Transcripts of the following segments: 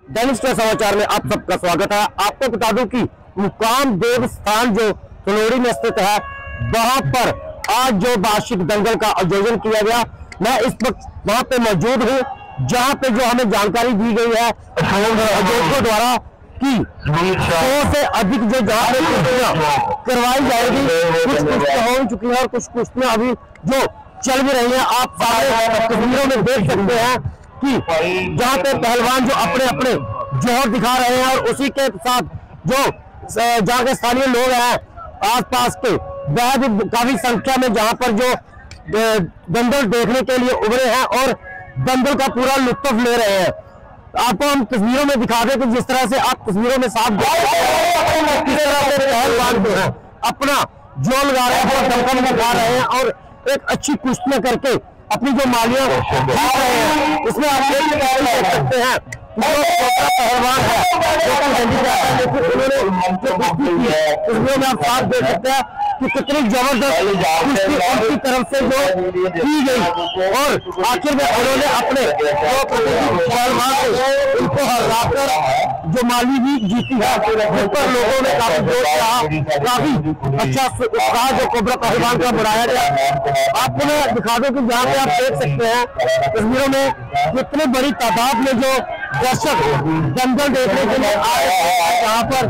दैनिक समाचार में आप सबका स्वागत है। आपको बता दूं कि मुकाम देव स्थान जो तनोड़ी में स्थित है, वहां पर आज जो वार्षिक दंगल का आयोजन किया गया, मैं इस वक्त वहां पे मौजूद हूं, जहां पे जो हमें जानकारी दी गई है आयोजकों द्वारा कि 100 से अधिक जो जहाँ पे कुश्तियां करवाई जाएगी। कुछ कुश्तियां हो चुकी है और कुछ कुश्तियां अभी जो चल भी रही हैं। आप सारे तस्वीरों में देख सकते हैं कि जहाँ पे पहलवान जो अपने अपने जोहर दिखा रहे हैं और उसी के साथ जो जहाँ के स्थानीय लोग हैं आसपास के, वह भी काफी संख्या में जहाँ पर जो दंगल देखने के लिए उभरे हैं और दंगल का पूरा लुत्फ ले रहे हैं। आपको हम तस्वीरों में दिखा दें कि जिस तरह से आप तस्वीरों में साफ देख किस तरह से पहलवान जो है अपना जोर लगा रहे हैं, दंगल दिखा रहे हैं और एक अच्छी कुश्तियां करके अपनी जो मालियां जीत रहे हैं। इसमें आप देख सकते हैं पहलवान है जो कि उन्होंने जो कुश्ती की है, उसमें आप साफ देख सकते हैं कि कितनी जबरदस्त कुश्ती उनकी तरफ से जो की गई और आखिर में उन्होंने अपने जो पहलवान थे उनको हराकर जो माली भी जीती है, जिस पर लोगों ने काफी जोर दिया, काफी अच्छा उत्साह जो कोबरा पहलवान का बढ़ाया गया। आपको मैं दिखा दूं कि जहाँ पे आप देख सकते हैं तस्वीरों में कितनी बड़ी तादाद में जो दर्शक दंगल देखने के लिए आए हैं यहाँ पर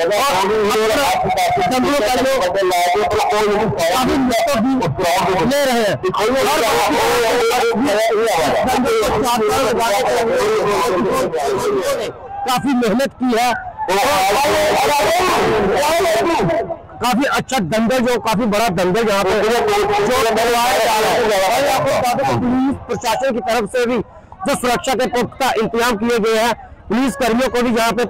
दंगलों का लोग काफी ले रहे हैं। काफी मेहनत की है, काफी अच्छा दंगल जो काफी बड़ा दंगल यहाँ पे जो करवाया जा रहा है। पुलिस प्रशासन की तरफ से भी जो सुरक्षा के पुख्ता इंतजाम किए गए हैं, पुलिस कर्मियों को भी यहाँ पे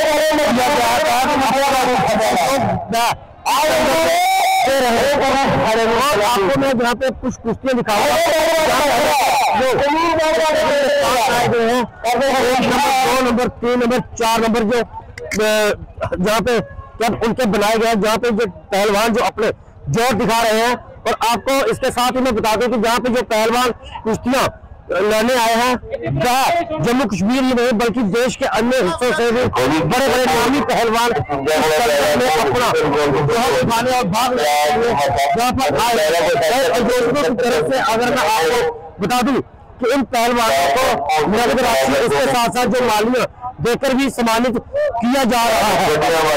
और आपको मैं यहाँ पे कुछ कुश्तियां दिखाऊंगा जो आए गए हैं। 2 नंबर 3 नंबर 4 नंबर जो जहाँ पे जब उनके बनाए गए हैं, जहाँ पे जो पहलवान जो अपने जोर दिखा रहे हैं। और आपको इसके साथ ही मैं बता दूं कि जहाँ पे जो पहलवान कुश्तियां लड़ने आए हैं, वह जम्मू कश्मीर ही नहीं बल्कि देश के अन्य हिस्सों से भी बड़े बड़े नामी पहलवान अपना जोहर दिखाने और भाग लेने के लिए यहाँ पर आए। आयोजकों की तरफ से अगर मैं आपको बता दूं कि इन पहलवानों को नगद राशि इसके साथ साथ जो मालियां देकर भी सम्मानित किया जा रहा है।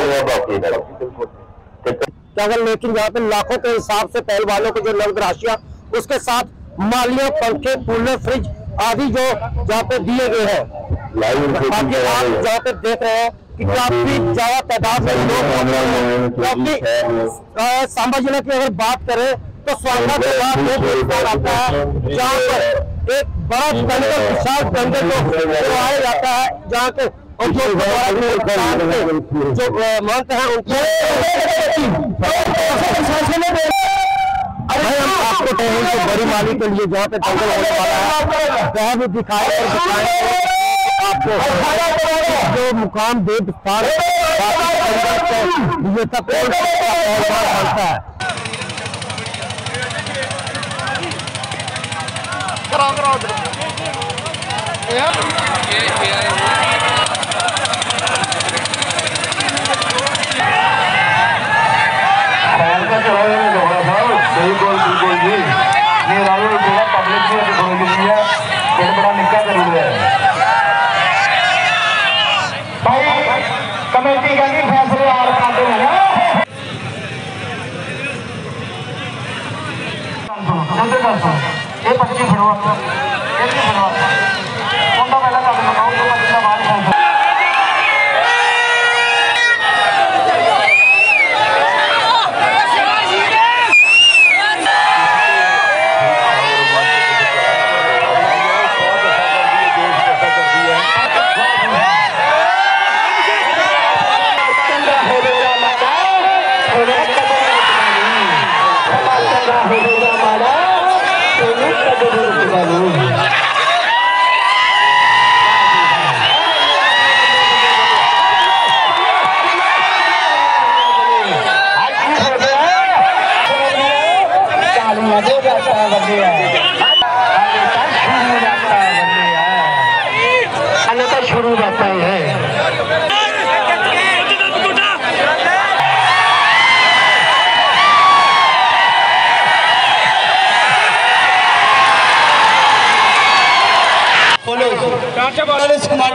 लेकिन यहाँ पे लाखों के हिसाब से पहलवानों को जो नगद राशियां उसके साथ मालियां, पंखे, कूलर, फ्रिज आदि जो जहाँ पे दिए गए हैं। बाकी आप जहाँ पे देख रहे हैं कि काफी ज्यादा तादाद में लोग, क्योंकि सांबा जिले की अगर बात करें तो स्वागत के बाद आता है जहाँ पर एक बड़ा दंगल, विशाल दंगल को करवाया जाता है, जहाँ के जो महंत हैं उनको हम आपको बड़ी माली के लिए जहाँ पे दंगल होने वाला है वह भी दिखाए आपको जो मुकाम देव स्थान विजेता बनता है। बिल्कुल बिल्कुल जी, ये राहुल जो पब्लिक से बड़ा निक्का जरूर है भाई। कमेटी का नहीं फैसले और काटे हैं ये 25 फड़ो उनका पहला कदम लगाओ तो 25 बाद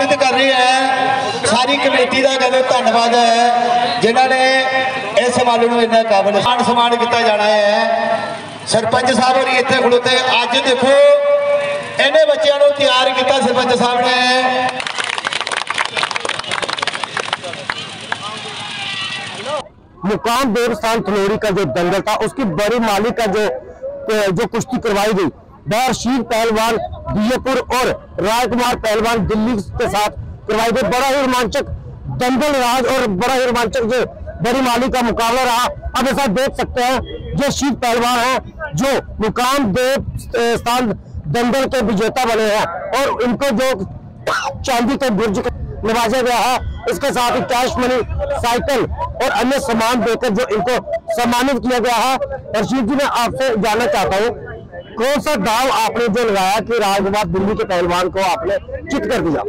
ਸਨਮਾਨਿਤ ਕਰ ਰਹੇ ਹੈ। ਸਾਰੀ ਕਮੇਟੀ ਦਾ ਕਹਿੰਦੇ ਧੰਨਵਾਦ ਹੈ ਜਿਨ੍ਹਾਂ ਨੇ ਇਸ ਸਮਾਗਮ ਨੂੰ ਇੰਨਾ ਕਾਬਲ ਸਨਮਾਨ ਕੀਤਾ ਜਾਣਾ ਹੈ। ਸਰਪੰਚ ਸਾਹਿਬ ਹੋਰੀ ਇੱਥੇ ਖੜੋਤੇ ਅੱਜ ਦੇਖੋ ਇਹਨੇ ਬੱਚਿਆਂ ਨੂੰ ਤਿਆਰ ਕੀਤਾ सरपंच साहब ने। मुकाम देवस्थान थलोड़ी का जो दंगल था उसकी बड़ी माली का जो कुश्ती करवाई गई वह शीर पहलवान बीजेपुर और राजकुमार पहलवान दिल्ली के साथ करवाई गई। बड़ा ही रोमांचक दंगल राज और बड़ा ही रोमांचक जो बड़ी माली का मुकाबला रहा। अब ऐसा देख सकते हैं जो शीर पहलवान है जो मुकाम देवस्थान दंगल के विजेता बने हैं और इनको जो चांदी के बुर्ज नवाजा गया है, इसके साथ ही कैश मनी, साइकिल और अन्य सामान देकर जो इनको सम्मानित किया गया है। रशीद जी, मैं आपसे जानना चाहता हूँ कौन सा दाव आपने जो लगाया कि राजकुमार दिल्ली के पहलवान को आपने चित कर दिया?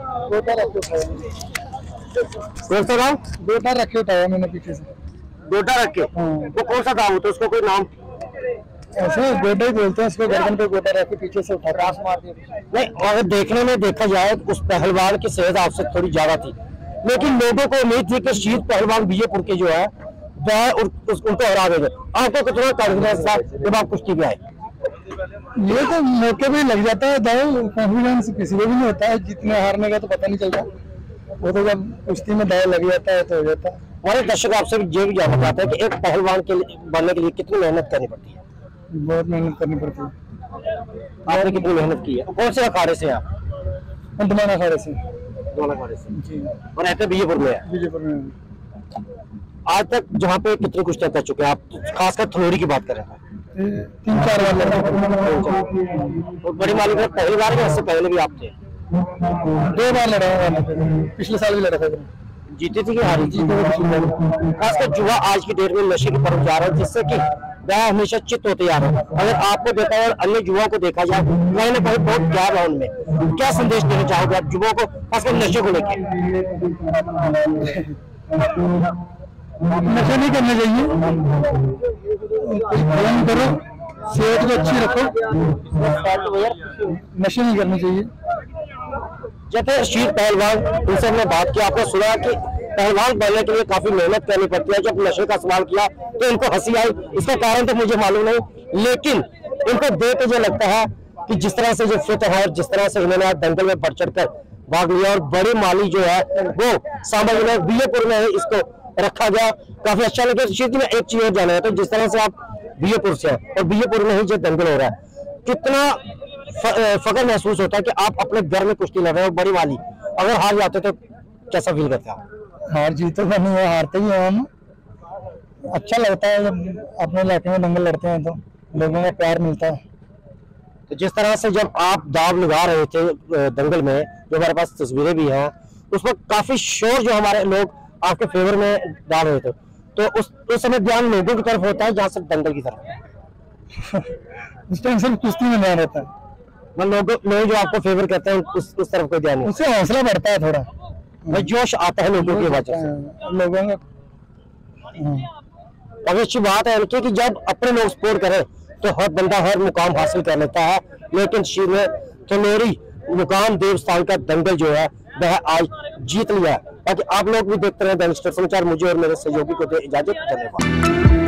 कौन सा दाव? गोटा रखे उठाया मैंने पीछे से। गोटा रखे? वो कौन सा दाव होता है, उसको कोई नाम? ऐसे गोटा ही बोलते हैं इसको, गर्दन पे गोटा रख के पीछे से उठा रास मार दिया। नहीं, अगर देखने में देखा जाए उस पहलवान की सेहत आपसे थोड़ी ज्यादा थी, लेकिन लोगों को उम्मीद थी कि शीत पहलवान बीजेपुर के जो है वह उनको हरा देंगे। आपको कितना कॉन्फिडेंस था जब आप कुश्ती पे आए? ये तो मौके पे लग जाता है दाव, कॉन्फिडेंस किसी को भी नहीं होता है। जीतने हारने का तो पता नहीं चलता, वो तो जब कुश्ती में दाव लग जाता है तो हो जाता है। हमारे दर्शक आपसे ये भी जानना चाहते हैं कि एक पहलवान के बनने के लिए कितनी मेहनत करनी पड़ती है? बहुत मेहनत करनी पड़ती है। आपने कितनी मेहनत की है? कौन से अखाड़े से आप? अंतमान अखाड़े से। अखाड़े से जी। और रहते बीजेपुर में है? बीजेपुर में। आज तक जहाँ पे कितनी कुश्तियां कर चुके हैं आप, खासकर थलोड़ी की बात करें? 3-4 बार लड़ा। और बड़ी मालिक में पहली बार या इससे पहले भी आप थे? 2 बार लड़ा है, पिछले साल भी लड़ा था। जीती थी कि हारी? खासकर जुआ आज की डेट में नशे की तरफ जा रहा है, जिससे कि वह हमेशा चित होते जा रहे हैं। अगर आपको देखा और अन्य युवाओं को देखा जाए कहीं ना कहीं बहुत गैप है उनमें, क्या संदेश देना चाहोगे आप युवाओं को खासकर नशे को लेकर? नशा नहीं करना चाहिए, करो, सेहत को अच्छी रखो, नशे नहीं करने चाहिए। जैसे शीर पहलवान, उनसे हमने बात की, आपने सुना कि पहलवान बनने के लिए काफी मेहनत करनी पड़ती है। जब नशे का सवाल किया तो इनको हंसी आई, इसका कारण तो मुझे मालूम नहीं, लेकिन इनको देख के जो लगता है कि जिस तरह से जो फिट है और जिस तरह से इन्होंने दंगल में बढ़ चढ़ कर भाग लिया और बड़ी माली जो है वो सांबा जिले बीजेपुर में इसको रखा गया, काफी अच्छा लगा। शीर में एक चीज और जाना है, तो जिस तरह से आप बीजेपुर से हैं और बीजेपुर में ही जो दंगल हो रहा है, कितना फख्र महसूस होता है कि आप अपने घर में कुश्ती लड़ रहे हो? बड़ी वाली अगर हार जाते तो कैसा फील करते हैं? हार जीत तो नहीं है, हारते ही हैं हम। अच्छा लगता है जब अपने इलाके में दंगल लड़ते हैं तो लोगों का प्यार मिलता है। तो जिस तरह से जब आप दाव लगा रहे थे दंगल में, जो हमारे पास तस्वीरें भी हैं, उस वक्त काफी शोर जो हमारे लोग आपके फेवर में डाल रहे थे, तो उस समय ध्यान लोगों की तरफ होता है जहाँ से दंगल की तरफ? उस टाइम सिर्फ कुश्ती में ध्यान रहता है, लोग जो आपको फेवर करते हैं उस तरफ कोई ध्यान नहीं, उससे हौसला बढ़ता है, थोड़ा जोश आता है लोगों की वजह से, लोगों का। अब अच्छी बात है कि जब अपने लोग सपोर्ट करें तो हर बंदा हर मुकाम हासिल कर लेता है। लेकिन शीर ने थलोड़ी मुकाम देवस्थान का दंगल जो है वह आज जीत लिया है। ताकि आप लोग भी देखते रहे दैनिक समाचार। मुझे और मेरे सहयोगी को दे इजाजत। धन्यवाद।